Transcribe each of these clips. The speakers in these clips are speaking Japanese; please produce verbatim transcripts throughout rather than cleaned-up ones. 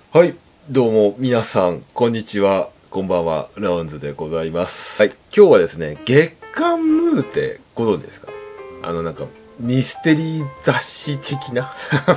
はい、どうも皆さん、こんにちは、こんばんは、ラウンズでございます。はい、今日はですね、月刊ムーってご存知ですか？あのなんか、ミステリー雑誌的な、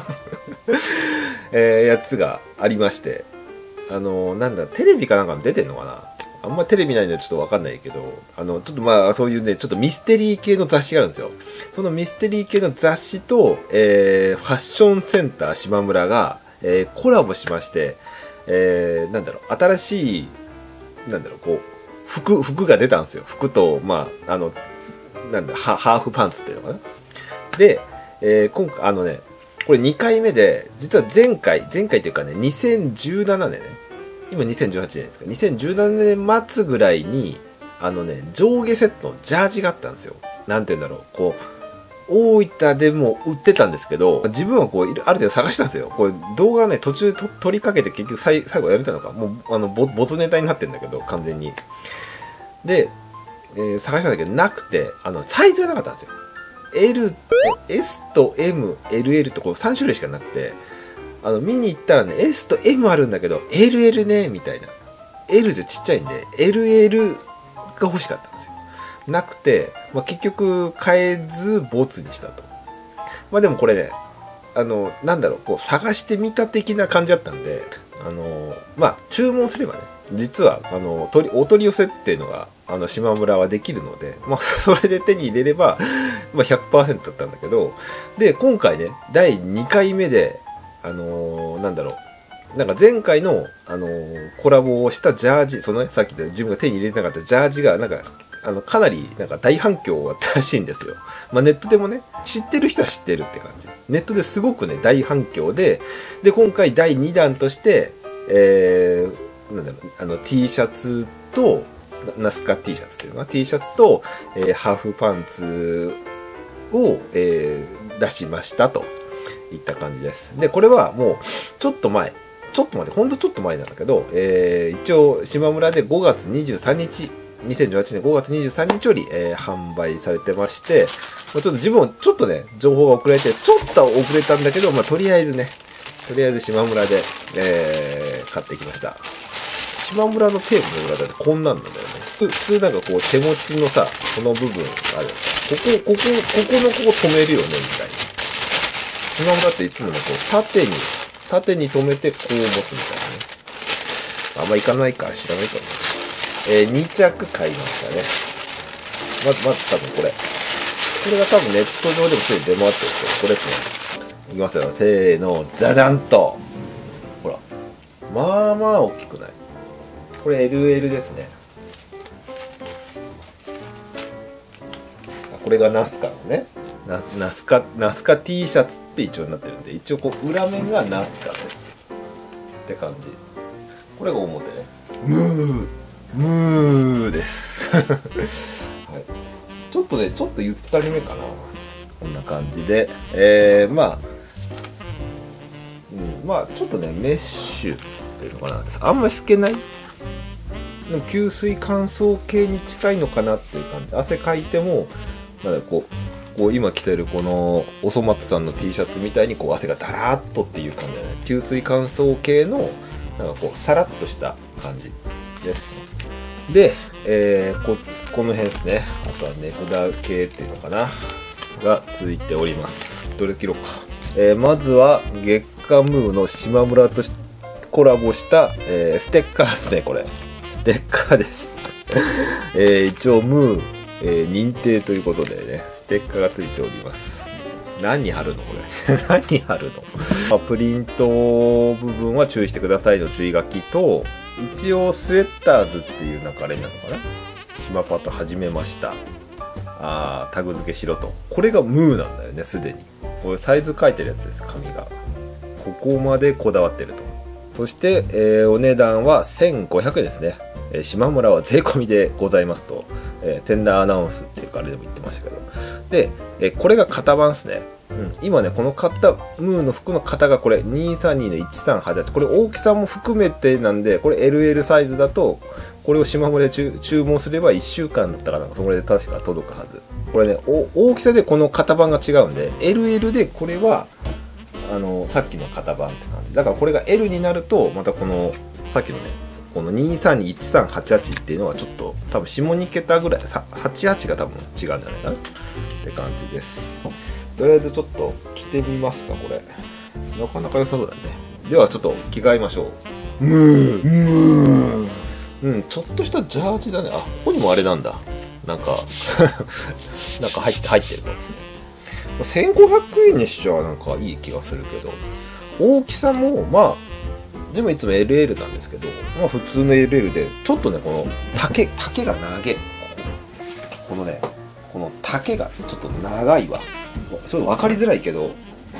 えー、やつがありまして、あの、なんだ、テレビかなんか出てんのかな？あんまテレビないんでちょっとわかんないけど、あの、ちょっとまあそういうね、ちょっとミステリー系の雑誌があるんですよ。そのミステリー系の雑誌と、えー、ファッションセンター島村が、えー、コラボしまして、えー、なんだろう、新しい、なんだろう、こう、服、服が出たんですよ。服と、まあ、あの、なんだろう、ハーフパンツっていうのかな。で、えー、今回、あのね、これにかいめで、実は前回、前回っていうかね、にせんじゅうななねんね、今にせんじゅうはちねんですか、にせんじゅうななねん末ぐらいに、あのね、上下セットのジャージがあったんですよ。なんて言うんだろう、こう、大分でも売ってたんですけど、自分はこう、ある程度探したんですよ。これ動画ね、途中と撮りかけて結局最後やめたのか、もう、あの、ボツネタになってんだけど、完全に。で、えー、探したんだけど、なくて、あの、サイズがなかったんですよ。L、S と M、エルエル とこうさん種類しかなくて、あの見に行ったらね S と M あるんだけど エルエル ねみたいな、 L じゃちっちゃいんで エルエル が欲しかったんですよ。なくて、まあ、結局買えずボツにしたと。まあでもこれね、あのなんだろう、こう探してみた的な感じだったんで、あのまあ注文すればね、実はあの取りお取り寄せっていうのがあの島村はできるので、まあ、それで手に入れれば、まあ、ひゃくパーセント だったんだけど、で今回ねだいにかいめで、あのー、なんだろう、なんか前回の、あのー、コラボをしたジャージ、そのね、さっきで自分が手に入れてなかったジャージが、なんか、あの、かなり、なんか大反響があったらしいんですよ。まあネットでもね、知ってる人は知ってるって感じ。ネットですごくね、大反響で、で、今回だいにだんとして、えー、なんだろう、あの、T シャツと、ナスカ T シャツっていうのは T シャツと、えー、ハーフパンツを、えー、出しましたといった感じです。で、これはもうちょっと前、ちょっと待って、ほんとちょっと前なんだけど、えー、一応島村でごがつにじゅうさんにち、にせんじゅうはちねんごがつにじゅうさんにちより、えー、販売されてまして、まあ、ちょっと自分もちょっとね、情報が遅れて、ちょっと遅れたんだけど、まあ、とりあえずね、とりあえず島村で、えー、買ってきました。島村のテープの裏だってこんなんなんだよね。普通なんかこう手持ちのさ、この部分ある。ここ、ここ、ここのここ止めるよね、みたいな。島村っていつもね、こう縦に、縦に止めてこう持つみたいなね。あんまいかないから知らないかも。えー、にちゃく買いましたね。まず、まず多分これ。これが多分ネット上でもすでに出回ってるんですけど、これですね。いきますよ。せーの、じゃじゃんと。ほら。まあまあ大きくない。これ エルエル ですね。これがナスカのね。ナ, ナスカ、ナスカ T シャツって一応になってるんで、一応こう裏面がナスカですって感じ。これが表ね。ムームーです、はい、ちょっとね、ちょっとゆったりめかな。こんな感じで、えー、まあ、うん、まあちょっとね、メッシュっていうのかな、あんまり透けない。でも吸水乾燥系に近いのかなっていう感じ。汗かいてもなんかこう、こう今着てるこのおそ松さんの T シャツみたいにこう汗がダラーっとっていう感じで、ね、吸水乾燥系のなんかこうさらっとした感じです。で、えー、こ, この辺ですね。あとは値札系っていうのかながついております。どれ切ろうか。えー、まずは月刊ムーの島村とコラボした、えー、ステッカーですね。これステッカーです、えー、一応ムー、えー、認定ということでね、ステッカーがついております。何貼るのこれ何貼るの、まあ、プリント部分は注意してくださいの注意書きと、一応スウェッターズっていうなんかあれなのかな、島パト始めました、あータグ付けしろと。これがムーなんだよね、すでに。これサイズ書いてるやつです、紙が。ここまでこだわってると。そして、えー、お値段はせんごひゃくえんですね。えー、島村は税込みでございますと、えー、テンダーアナウンスっていうかあれでも言ってましたけど。で、えー、これが型番ですね。うん、今ね、この型、ムーの服の型がこれにさんにのいちさんはちはち。これ大きさも含めてなんで、これ エルエル サイズだと、これを島村で注文すればいっしゅうかんだったかな、それで確か届くはず。これね、大きさでこの型番が違うんで、エルエル でこれは、 あのさっきの型番って感じだから、これが エル になるとまたこのさっきのねこのにさんにいちさんはちはちっていうのはちょっと多分下に桁ぐらいはちはちが多分違うんじゃないかなって感じです。とりあえずちょっと着てみますか。これなかなか良さそうだね。ではちょっと着替えましょう。ムームーうん、ちょっとしたジャージだね。あ、ここにもあれなんだ。なんかなんか入って入ってるんですね。せんごひゃくえんにしちゃなんかいい気がするけど、大きさもまあでもいつも エルエル なんですけど、まあ普通の エルエル でちょっとねこの丈丈が長い、こここのねこの丈がちょっと長いわ。それ分かりづらいけど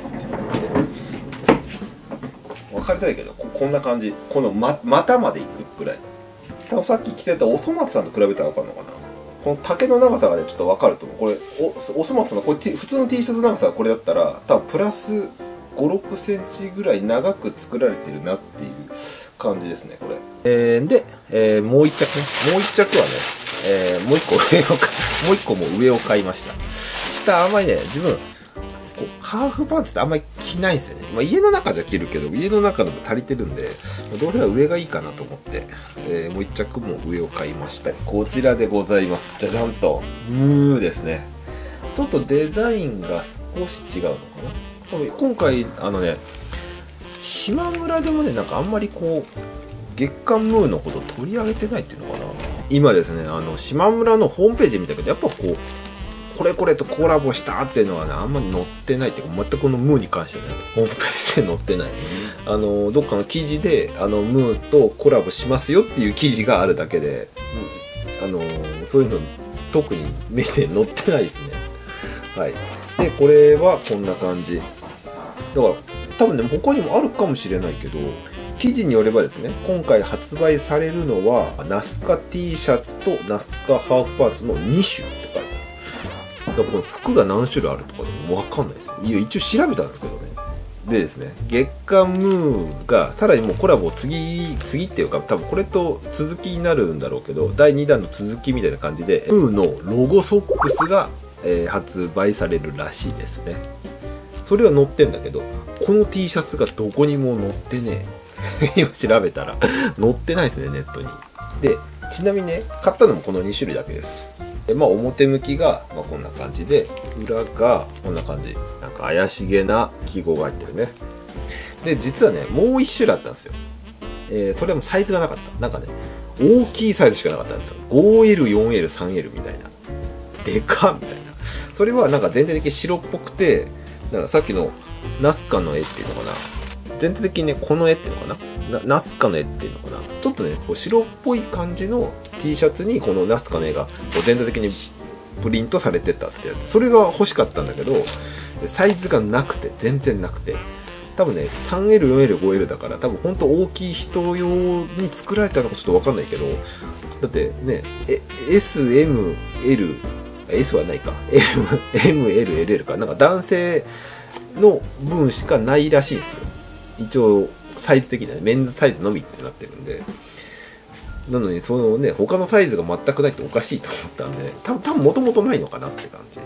分かりづらいけど こ, こんな感じ、この、ま、股までいくぐらい。多分さっき着てたおそ松さんと比べたら分かるのかな。この丈の長さがねちょっと分かると思う。これ お, おそ松のこれ普通の T シャツの長さがこれだったら多分プラスごろくセンチぐらい長く作られてるなっていう感じですねこれ。えー、で、えー、もう一着ねもう一着はね、えー、もう一個上をもう一個も上を買いました。下あんまりね自分こうハーフパンツってあんまり着ないんですよね。まあ、家の中じゃ着るけど家の中でも足りてるんでどうせ上がいいかなと思って、えー、もう一着も上を買いました。こちらでございます。じゃじゃんとムーですね。ちょっとデザインが少し違うのかな。今回あのね島村でもねなんかあんまりこう月刊ムーのことを取り上げてないっていうのかな。今ですねあの島村のホームページ見たけどやっぱこうこれこれとコラボしたっていうのはねあんまり載ってないっていうか、全くこのムーに関してねホームページで載ってない。あのどっかの記事であのムーとコラボしますよっていう記事があるだけで、あのそういうの特に目で載ってないですね。はい。でこれはこんな感じだから多分ね他にもあるかもしれないけど、記事によればですね今回発売されるのはナスカ T シャツとナスカハーフパンツのに種って書いてある。だからこの服が何種類あるとかでも分かんないですよ。いや一応調べたんですけどね。でですね月刊ムーがさらにもうコラボを次次っていうか多分これと続きになるんだろうけどだいにだんの続きみたいな感じでムーのロゴソックスが、えー、発売されるらしいですね。それは載ってんだけどこの T シャツがどこにも載ってねえ今調べたら載ってないですねネットに。でちなみにね買ったのもこのに種類だけです。でまあ表向きが、まあ、こんな感じで裏がこんな感じなんか怪しげな記号が入ってるね。で実はねもう一種類あったんですよ。えー、それもサイズがなかった。なんかね大きいサイズしかなかったんですよ。 ごエル、よんエル、さんエル みたいなでかっみたいな。それはなんか全体的に白っぽくてだからさっきのナスカの絵っていうのかな全体的にねこの絵っていうのかななナスカの絵っていうのかなちょっとねこう白っぽい感じの T シャツにこのナスカの絵がこう全体的にプリントされてたってやつ、それが欲しかったんだけどサイズがなくて全然なくて多分ね さんエル、よんエル、ごエル だから多分ほんと大きい人用に作られたのかちょっと分かんないけどだってね エスエムエルS はないか エムエルエルエル かなんか男性の分しかないらしいんですよ。一応サイズ的には、ね、メンズサイズのみってなってるんでなのにそのね他のサイズが全くないっておかしいと思ったんで多分多分もともとないのかなって感じ、はい、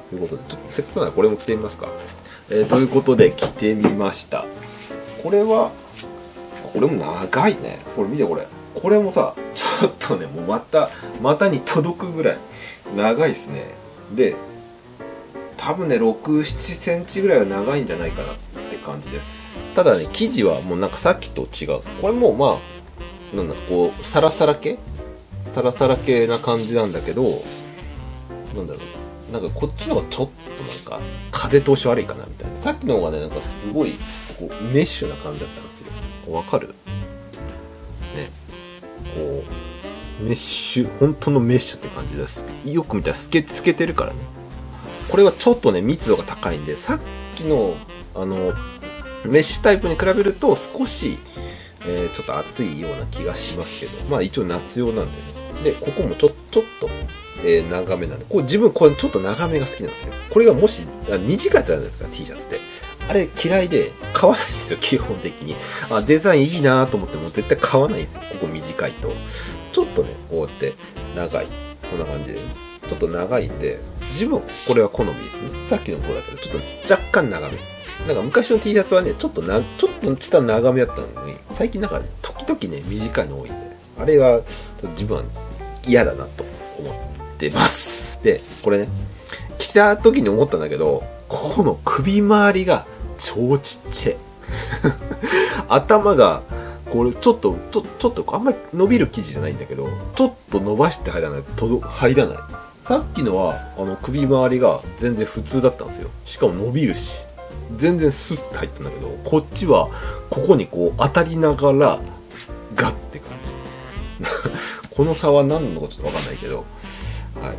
ということでちょっとせっかくならこれも着てみますか。えー、ということで着てみました。これはこれも長いね。これ見てこれこれもさちょっとねもうまた股に届くぐらい長いですね。で多分ねろく、ななセンチぐらいは長いんじゃないかなって感じです。ただね生地はもうなんかさっきと違う。これもまあなんだこうサラサラ系サラサラ系な感じなんだけどなんだろうなんかこっちの方がちょっとなんか風通し悪いかなみたいな。さっきの方がねなんかすごいこうメッシュな感じだったんですよ。こうわかるねこうメッシュ本当のメッシュって感じです。よく見たら透け透けてるからね。これはちょっとね密度が高いんでさっきのあのメッシュタイプに比べると少し、えー、ちょっと厚いような気がしますけどまあ一応夏用なんでね。でここもちょちょっと、えー、長めなんでこれ自分これちょっと長めが好きなんですよ。これがもし短いやつじゃないですか T シャツってあれ嫌いで買わないんですよ基本的に。あデザインいいなと思っても絶対買わないんですよ。ここ短いとちょっとねこうやって長いこんな感じでちょっと長いんで自分これは好みですね。さっきの方だけどちょっと若干長めなんか昔の T シャツはねちょっとなちょっとした長めだったのに、最近なんか時々ね短いの多いんで、あれがちょっと自分は嫌だなと思ってます。でこれね着た時に思ったんだけど、ここの首周りが超ちっちゃい頭がこれちょっとちょちょっとあんまり伸びる生地じゃないんだけど、ちょっと伸ばして入らないとど入らない。さっきのはあの首周りが全然普通だったんですよ。しかも伸びるし全然スッて入ったんだけど、こっちはここにこう当たりながらガッて感じこの差は何なのかちょっと分かんないけど、はい、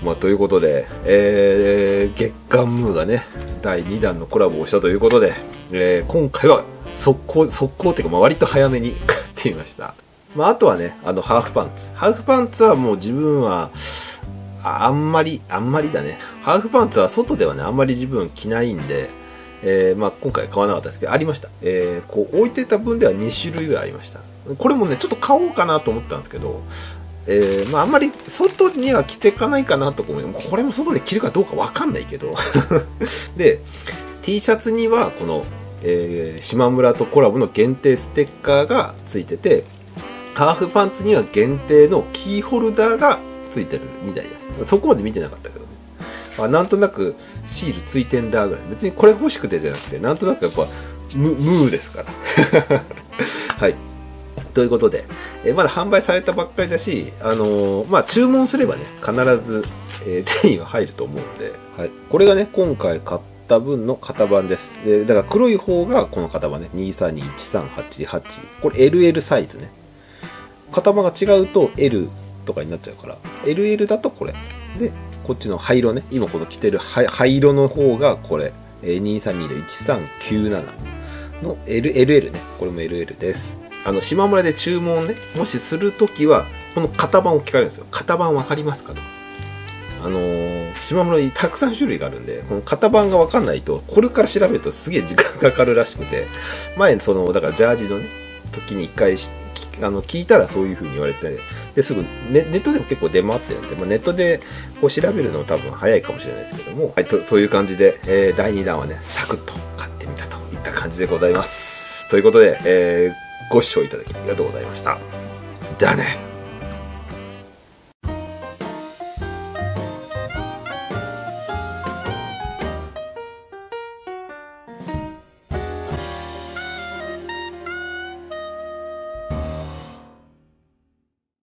まあということで、えー、月刊ムーがねだいにだんのコラボをしたということで、えー、今回は速攻速攻っていうか、まあ割と早めに買ってみました。まああとはねあのハーフパンツハーフパンツはもう自分はあんまりあんまりだね。ハーフパンツは外ではねあんまり自分着ないんで、えー、まあ今回買わなかったですけどありました。えー、こう置いてた分ではにしゅるいぐらいありました。これもねちょっと買おうかなと思ったんですけど、えー、まああんまり外には着ていかないかなと思う。これも外で着るかどうかわかんないけどで T シャツにはこの、えー、島村とコラボの限定ステッカーがついてて、ハーフパンツには限定のキーホルダーがついてるみたいです。そこまで見てなかったけどね、まあ、なんとなくシールついてんだぐらい。別にこれ欲しくてじゃなくて、なんとなくやっぱムムーですからはいということで、えー、まだ販売されたばっかりだし、あのー、まあ注文すればね必ず、えー、手には入ると思うので、はい、これがね今回買った分の型番です。でだから黒い方がこの型番ねにさんにいちさんはちはち、これ エルエル サイズね。型番が違うと L とかになっちゃうから、 エルエル だとこれで、こっちの灰色ね、今この着てる灰色の方がこれにさんにのいちさんきゅうななの エルエル ね。これも エルエル です。あの島村で注文ねもしするときはこの型番を聞かれるんですよ。型番わかりますかと。あのー、島村にたくさん種類があるんで、この型番がわかんないとこれから調べるとすげえ時間かかるらしくて、前そのだからジャージのね時に一回あの聞いたらそういう風に言われて、ですぐ ネ, ネットでも結構出回ってるんで、まあ、ネットでこう調べるのも多分早いかもしれないですけども、はい、とそういう感じで、えー、だいにだんはねサクッと買ってみたといった感じでございます。ということで、えー、ご視聴いただきありがとうございました。じゃあね。